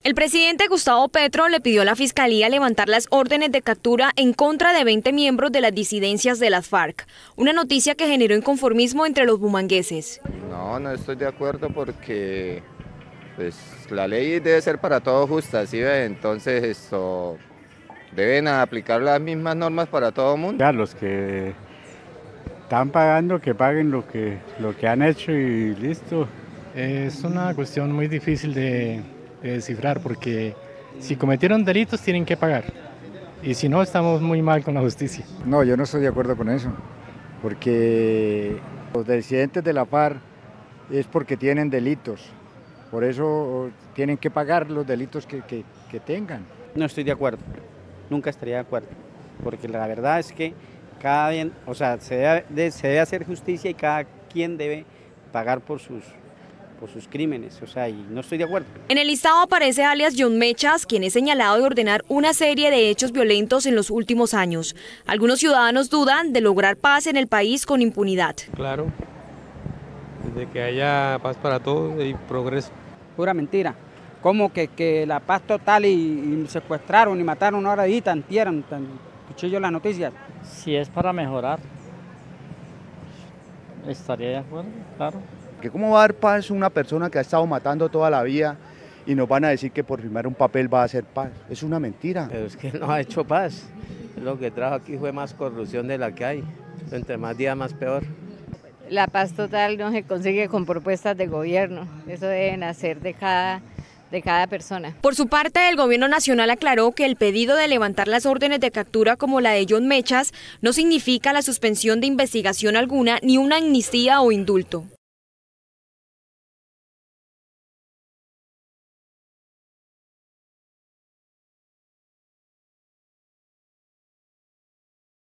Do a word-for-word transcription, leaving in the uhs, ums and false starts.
El presidente Gustavo Petro le pidió a la Fiscalía levantar las órdenes de captura en contra de veinte miembros de las disidencias de las FARC, una noticia que generó inconformismo entre los bumangueses. No, no estoy de acuerdo porque pues, la ley debe ser para todos justa, ¿sí ve? Entonces esto, deben aplicar las mismas normas para todo el mundo. Ya los que están pagando, que paguen lo que, lo que han hecho y listo. Es una cuestión muy difícil de... de descifrar, porque si cometieron delitos tienen que pagar, y si no estamos muy mal con la justicia. No, yo no estoy de acuerdo con eso, porque los disidentes de la FARC es porque tienen delitos, por eso tienen que pagar los delitos que, que, que tengan. No estoy de acuerdo, nunca estaría de acuerdo, porque la verdad es que cada quien, o sea, se debe, se debe hacer justicia y cada quien debe pagar por sus por sus crímenes, o sea, y no estoy de acuerdo. En el listado aparece alias John Mechas, quien es señalado de ordenar una serie de hechos violentos en los últimos años. Algunos ciudadanos dudan de lograr paz en el país con impunidad. Claro, desde que haya paz para todos y progreso. Pura mentira, como que, que la paz total y, y secuestraron y mataron ahora y tantieron, tan, escuché yo las noticias. Si es para mejorar, estaría de acuerdo, claro. Que cómo va a dar paz una persona que ha estado matando toda la vida y nos van a decir que por firmar un papel va a hacer paz. Es una mentira. Pero es que no ha hecho paz. Lo que trajo aquí fue más corrupción de la que hay. Entre más días, más peor. La paz total no se consigue con propuestas de gobierno. Eso deben hacer de cada, de cada persona. Por su parte, el gobierno nacional aclaró que el pedido de levantar las órdenes de captura como la de John Mechas no significa la suspensión de investigación alguna ni una amnistía o indulto.